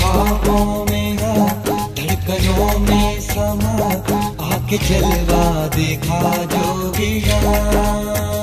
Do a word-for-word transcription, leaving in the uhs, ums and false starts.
ख्वाबों में आ, धड़कनों में समा, आके जलवा दिखा जोगिया।